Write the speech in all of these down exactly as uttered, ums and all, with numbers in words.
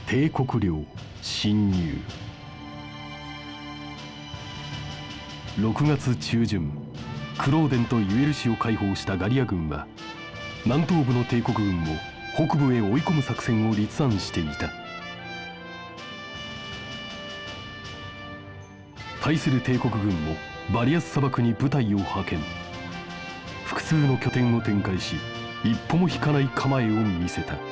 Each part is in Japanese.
帝国領侵入。ろくがつ中旬、クローデンとユエル市を解放したガリア軍は南東部の帝国軍を北部へ追い込む作戦を立案していた。対する帝国軍もバリアス砂漠に部隊を派遣。複数の拠点を展開し、一歩も引かない構えを見せた。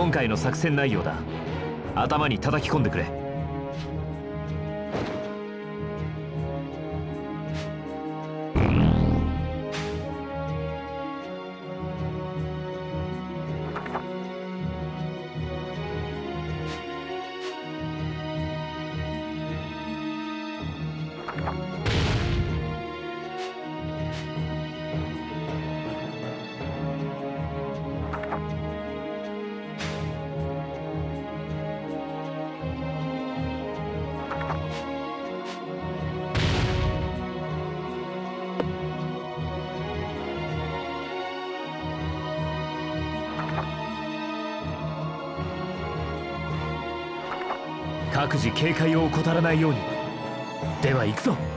今回の作戦内容だ。頭に叩き込んでくれ。各自警戒を怠らないように。では行くぞ。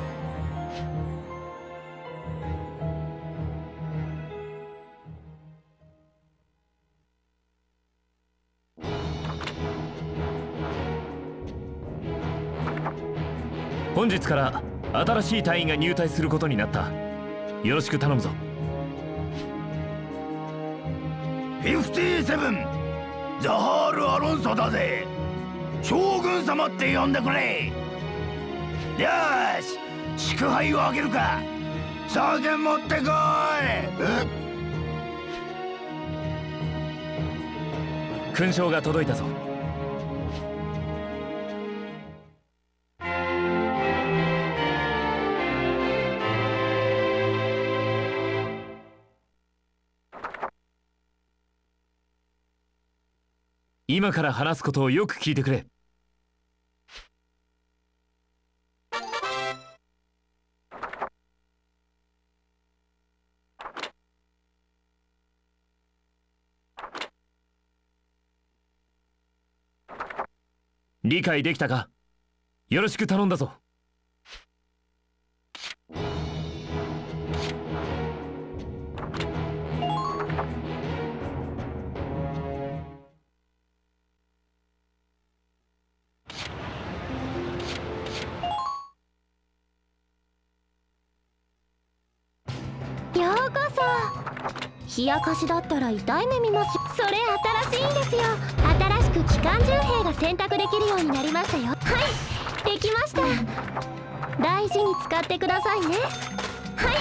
本日から新しい隊員が入隊することになった。よろしく頼むぞ。 フィフティーセブン、ザハール・アロンソだぜ。将軍様って呼んでくれ。よし、祝杯をあげるか。酒持ってこい。 勲章が届いたぞ。今から話すことをよく聞いてくれ。理解できたか？よろしく頼んだぞ。 ようこそ。冷やかしだったら痛い目見ます。それ新しいんですよ。新しく機関銃兵が選択できるようになりましたよ。はい、できました。大事に使ってくださいね。はい、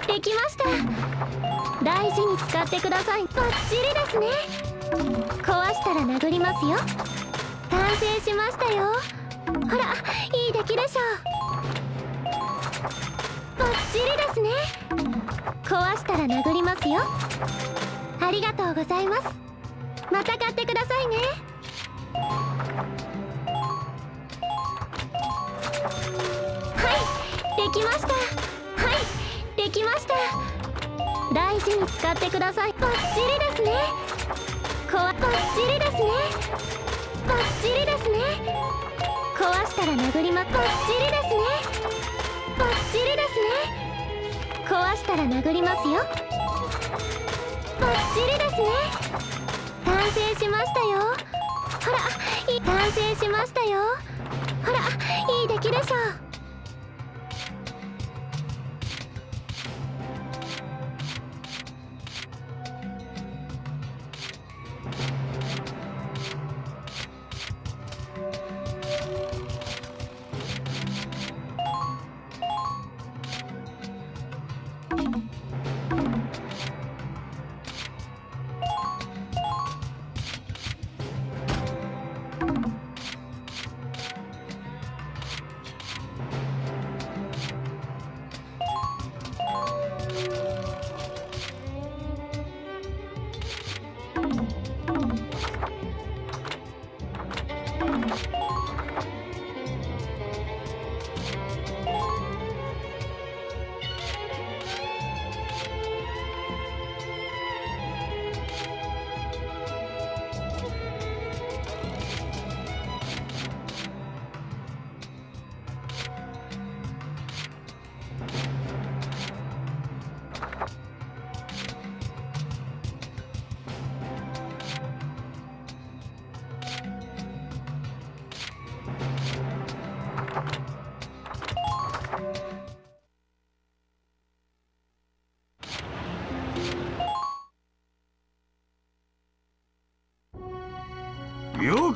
できました。大事に使ってください。バッチリですね。壊したら殴りますよ。完成しましたよ。ほら、いい出来でしょう。バッチリですね。壊したら殴りますよ。ありがとうございます。また買ってくださいね。はい、できました。はい、できました。大事に使ってください。バッチリですね。こわバッチリですね。バッチリですね。壊したら殴りまバッチリですね。バッチリですね。壊したら殴りますよ。バッチリですね。完成しましたよ。ほら、いい完成しましたよ。ほら、いい出来でしょう。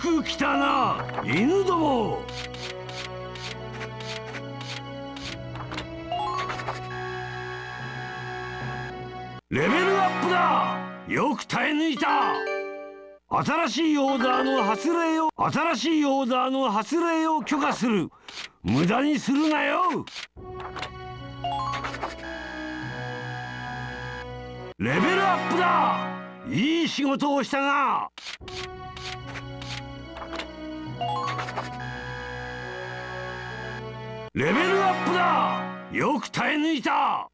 く来たな、犬ども。レベルアップだ。よく耐え抜いた。新しいオーダーの発令を新しいオーダーの発令を許可する。無駄にするなよ。レベルアップだ。いい仕事をしたな。レベルアップだ。よく耐え抜いた。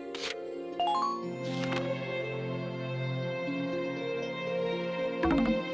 うん。